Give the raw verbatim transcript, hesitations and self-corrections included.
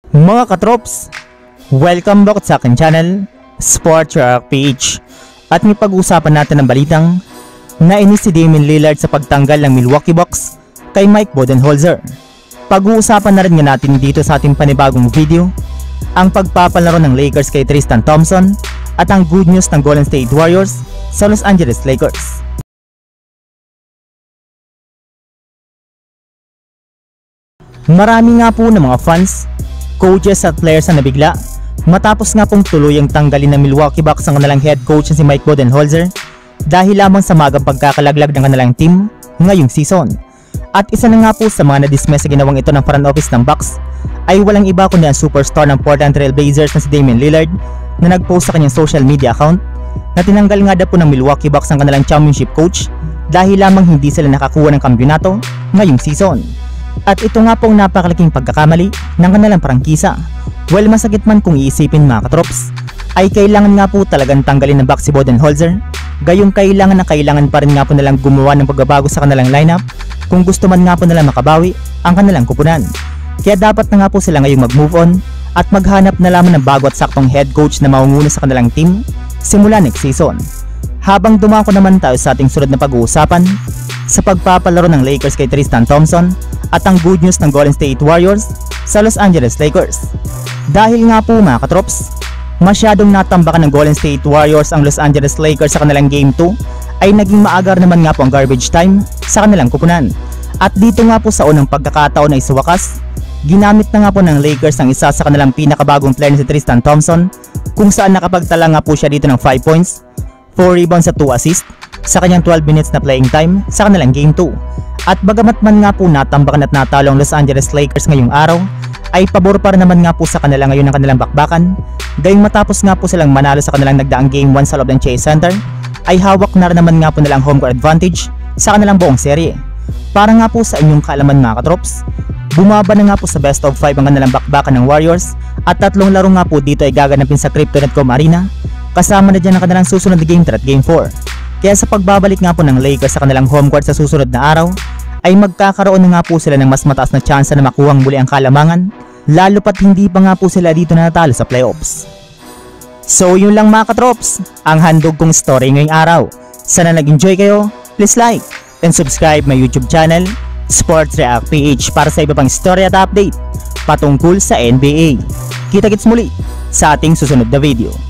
Mga katrops, welcome back sa aking channel, Sports React P H. At may pag-uusapan natin ang balitang nainis si Damian Lillard sa pagtanggal ng Milwaukee Bucks kay Mike Budenholzer. Pag-uusapan na rin nga natin dito sa ating panibagong video ang pagpapalaro ng Lakers kay Tristan Thompson at ang good news ng Golden State Warriors sa Los Angeles Lakers. Marami nga po ng mga fans, coaches at players na nabigla matapos nga pong tuluyang tanggalin ng Milwaukee Bucks ang kanilang head coach na si Mike Budenholzer dahil lamang sa magang pagkakalaglag ng kanilang team ngayong season. At isa na nga po sa mga na-dismiss sa ginawang ito ng front office ng Bucks ay walang iba kundi ang superstar ng Portland Trail Blazers na si Damian Lillard na nag-post sa kanyang social media account na tinanggal nga daw po ng Milwaukee Bucks ang kanilang championship coach dahil lamang hindi sila nakakuha ng kampiyonato ngayong season. At ito nga pong napakalaking pagkakamali ng kanilang prangkisa. Well, masakit man kung iisipin mga katrops, ay kailangan nga po talagang tanggalin ng Bucks si Budenholzer, gayong kailangan na kailangan pa rin nga po nilang gumawa ng pagbabago sa kanilang lineup kung gusto man nga po nilang makabawi ang kanilang kupunan. Kaya dapat na nga po sila ngayong mag-move on at maghanap na lamang ng bago at saktong head coach na maunguna sa kanilang team simula next season. Habang dumako naman tayo sa ating sunod na pag-uusapan sa pagpapalaro ng Lakers kay Tristan Thompson at ang good news ng Golden State Warriors sa Los Angeles Lakers. Dahil nga po mga katrops, masyadong natambakan ng Golden State Warriors ang Los Angeles Lakers sa kanilang Game two ay naging maagar naman nga po ang garbage time sa kanilang kupunan. At dito nga po sa unang pagkakataon ay sa wakas, ginamit na nga po ng Lakers ang isa sa kanilang pinakabagong player na si Tristan Thompson kung saan nakapagtala nga po siya dito ng five points, four rebounds at two assists sa kanyang twelve minutes na playing time sa kanilang Game two. At bagamat man nga po natambakan at natalo ang Los Angeles Lakers ngayong araw, ay pabor pa rin naman nga po sa kanila ngayon ang kanilang bakbakan. Gayong matapos nga po silang manalo sa kanilang nagdaang Game one sa loob ng Chase Center, ay hawak na rin naman nga po nilang home court advantage sa kanilang buong serye. Para nga po sa inyong kaalaman mga katrops, bumaba na nga po sa best of five ang kanilang bakbakan ng Warriors at tatlong laro nga po dito ay gaganapin sa Crypto.com Arena, kasama na dyan ang kanilang susunod na Game three at Game four. Kaya sa pagbabalik nga po ng Lakers sa kanilang home court sa susunod na araw, ay magkakaroon na nga po sila ng mas mataas na tsansa na makuhang muli ang kalamangan, lalo pat hindi pa nga po sila dito na natalo sa playoffs. So yun lang mga katrops, ang handog kong story ngayong araw. Sana nag-enjoy kayo, please like and subscribe my YouTube channel, Sports React P H, para sa iba pang story at update patungkol sa N B A. Kita-kits muli sa ating susunod na video.